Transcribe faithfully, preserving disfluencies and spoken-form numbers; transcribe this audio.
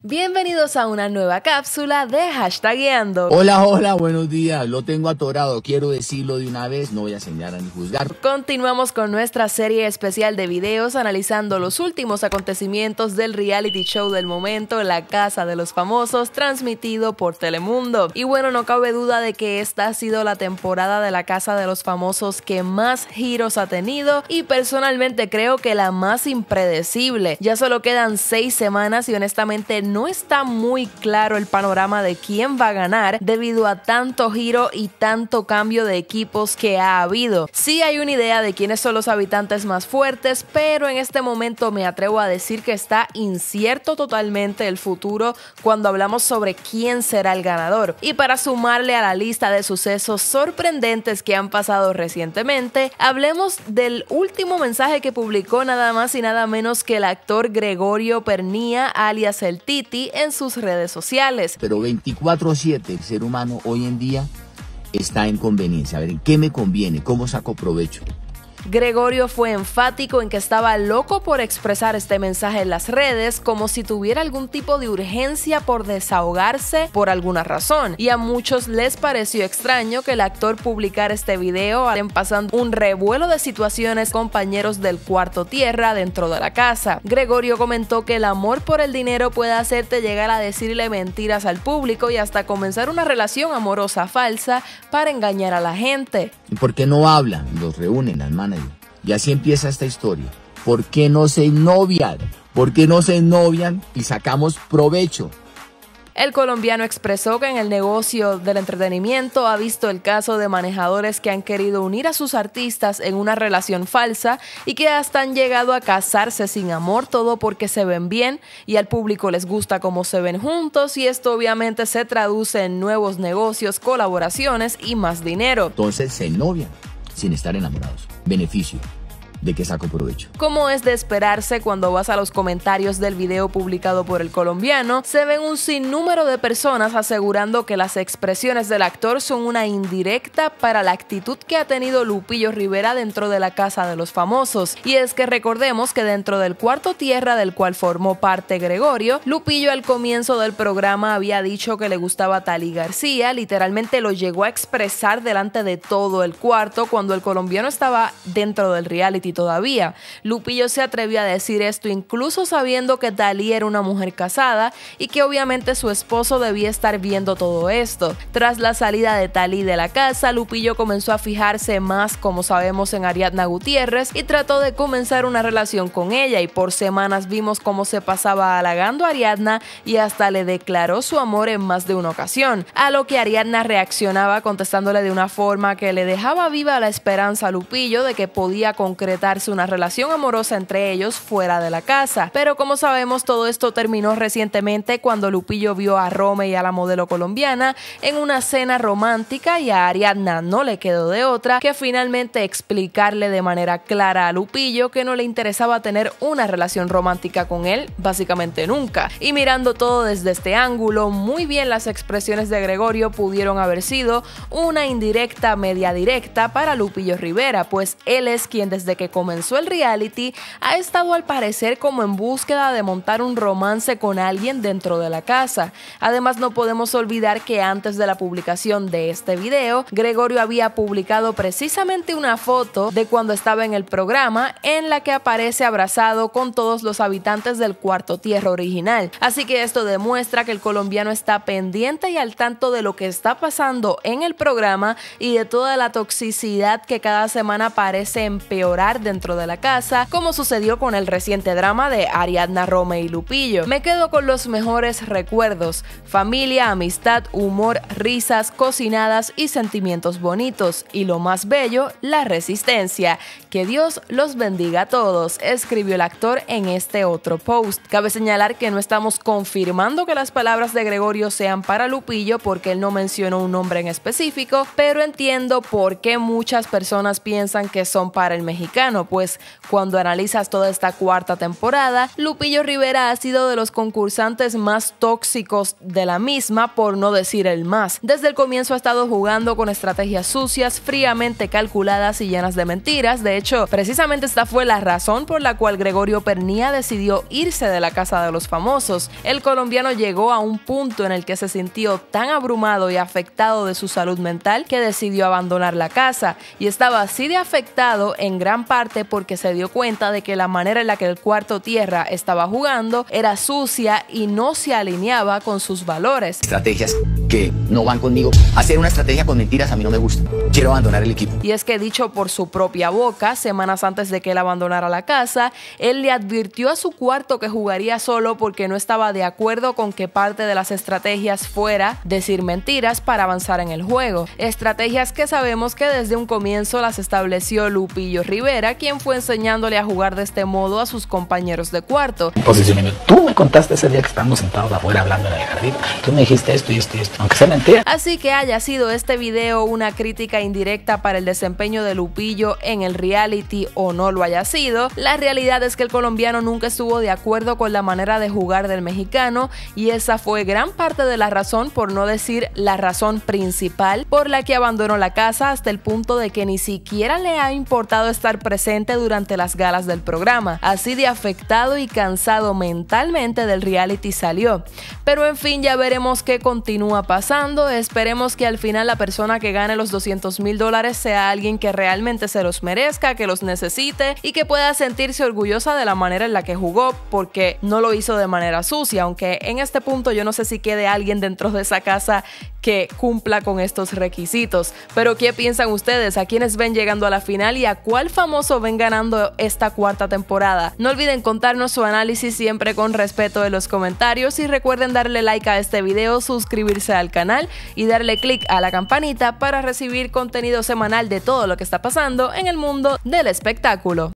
Bienvenidos a una nueva cápsula de Hashtagueando. Hola, hola, buenos días. Lo tengo atorado, quiero decirlo de una vez, no voy a señalar ni juzgar. Continuamos con nuestra serie especial de videos analizando los últimos acontecimientos del reality show del momento, La Casa de los Famosos, transmitido por Telemundo. Y bueno, no cabe duda de que esta ha sido la temporada de La Casa de los Famosos que más giros ha tenido y personalmente creo que la más impredecible. Ya solo quedan seis semanas y honestamente no No está muy claro el panorama de quién va a ganar debido a tanto giro y tanto cambio de equipos que ha habido. Sí hay una idea de quiénes son los habitantes más fuertes, pero en este momento me atrevo a decir que está incierto totalmente el futuro cuando hablamos sobre quién será el ganador. Y para sumarle a la lista de sucesos sorprendentes que han pasado recientemente, hablemos del último mensaje que publicó nada más y nada menos que el actor Gregorio Pernía, alias el Titi, en sus redes sociales. Pero veinticuatro siete, el ser humano hoy en día está en conveniencia. A ver, ¿en qué me conviene? ¿Cómo saco provecho? Gregorio fue enfático en que estaba loco por expresar este mensaje en las redes, como si tuviera algún tipo de urgencia por desahogarse por alguna razón. Y a muchos les pareció extraño que el actor publicara este video pasando un revuelo de situaciones con compañeros del cuarto tierra dentro de la casa. Gregorio comentó que el amor por el dinero puede hacerte llegar a decirle mentiras al público y hasta comenzar una relación amorosa falsa para engañar a la gente. ¿Y por qué no hablan? Los reúnen al manager. Y así empieza esta historia. ¿Por qué no se novian? ¿Por qué no se novian y sacamos provecho? El colombiano expresó que en el negocio del entretenimiento ha visto el caso de manejadores que han querido unir a sus artistas en una relación falsa y que hasta han llegado a casarse sin amor, todo porque se ven bien y al público les gusta cómo se ven juntos, y esto obviamente se traduce en nuevos negocios, colaboraciones y más dinero. Entonces se novian sin estar enamorados. Beneficio. ¿De qué saco provecho? Como es de esperarse, cuando vas a los comentarios del video publicado por el colombiano, se ven un sinnúmero de personas asegurando que las expresiones del actor son una indirecta para la actitud que ha tenido Lupillo Rivera dentro de La Casa de los Famosos. Y es que recordemos que dentro del cuarto tierra del cual formó parte Gregorio, Lupillo al comienzo del programa había dicho que le gustaba Thalí García, literalmente lo llegó a expresar delante de todo el cuarto cuando el colombiano estaba dentro del reality todavía. Lupillo se atrevió a decir esto incluso sabiendo que Thalí era una mujer casada y que obviamente su esposo debía estar viendo todo esto. Tras la salida de Thalí de la casa, Lupillo comenzó a fijarse más, como sabemos, en Ariadna Gutiérrez y trató de comenzar una relación con ella, y por semanas vimos cómo se pasaba halagando a Ariadna y hasta le declaró su amor en más de una ocasión, a lo que Ariadna reaccionaba contestándole de una forma que le dejaba viva la esperanza a Lupillo de que podía concretar una relación amorosa entre ellos fuera de la casa. Pero como sabemos, todo esto terminó recientemente cuando Lupillo vio a Rome y a la modelo colombiana en una cena romántica, y a Ariadna no le quedó de otra que finalmente explicarle de manera clara a Lupillo que no le interesaba tener una relación romántica con él, básicamente nunca. Y mirando todo desde este ángulo, muy bien las expresiones de Gregorio pudieron haber sido una indirecta media directa para Lupillo Rivera, pues él es quien desde que comenzó el reality ha estado al parecer como en búsqueda de montar un romance con alguien dentro de la casa. Además, no podemos olvidar que antes de la publicación de este video, Gregorio había publicado precisamente una foto de cuando estaba en el programa en la que aparece abrazado con todos los habitantes del cuarto tierra original. Así que esto demuestra que el colombiano está pendiente y al tanto de lo que está pasando en el programa y de toda la toxicidad que cada semana parece empeorar dentro de la casa, como sucedió con el reciente drama de Ariadna, Rome y Lupillo. Me quedo con los mejores recuerdos: familia, amistad, humor, risas, cocinadas y sentimientos bonitos, y lo más bello, la resistencia. Que Dios los bendiga a todos, escribió el actor en este otro post. Cabe señalar que no estamos confirmando que las palabras de Gregorio sean para Lupillo porque él no mencionó un nombre en específico, pero entiendo por qué muchas personas piensan que son para el mexicano. mexicano, pues cuando analizas toda esta cuarta temporada, Lupillo Rivera ha sido de los concursantes más tóxicos de la misma, por no decir el más. Desde el comienzo ha estado jugando con estrategias sucias, fríamente calculadas y llenas de mentiras. De hecho, precisamente esta fue la razón por la cual Gregorio Pernía decidió irse de la Casa de los Famosos. El colombiano llegó a un punto en el que se sintió tan abrumado y afectado de su salud mental que decidió abandonar la casa, y estaba así de afectado en gran parte porque se dio cuenta de que la manera en la que el Cuarto Tierra estaba jugando era sucia y no se alineaba con sus valores. Estrategias que no van conmigo. Hacer una estrategia con mentiras a mí no me gusta. Quiero abandonar el equipo. Y es que, dicho por su propia boca, semanas antes de que él abandonara la casa, él le advirtió a su cuarto que jugaría solo porque no estaba de acuerdo con que parte de las estrategias fuera decir mentiras para avanzar en el juego. Estrategias que sabemos que desde un comienzo las estableció Lupillo Rivera, quien fue enseñándole a jugar de este modo a sus compañeros de cuarto. Posicionamiento. Tú me contaste ese día que estábamos sentados afuera hablando en el jardín. Tú me dijiste esto y esto y esto, aunque sea mentira. Así que haya sido este video una crítica indirecta para el desempeño de Lupillo en el reality o no lo haya sido, la realidad es que el colombiano nunca estuvo de acuerdo con la manera de jugar del mexicano, y esa fue gran parte de la razón, por no decir la razón principal, por la que abandonó la casa, hasta el punto de que ni siquiera le ha importado estar presente durante las galas del programa. Así de afectado y cansado mentalmente del reality salió. Pero en fin, ya veremos qué continúa pasando. Esperemos que al final la persona que gane los doscientos mil dólares sea alguien que realmente se los merezca, que los necesite y que pueda sentirse orgullosa de la manera en la que jugó, porque no lo hizo de manera sucia, aunque en este punto yo no sé si quede alguien dentro de esa casa que cumpla con estos requisitos. Pero ¿qué piensan ustedes? ¿A quiénes ven llegando a la final y a cuál famoso ven ganando esta cuarta temporada? No olviden contarnos su análisis siempre con respeto en los comentarios, y recuerden darle like a este video, suscribirse al canal y darle click a la campanita para recibir contenido semanal de todo lo que está pasando en el mundo del espectáculo.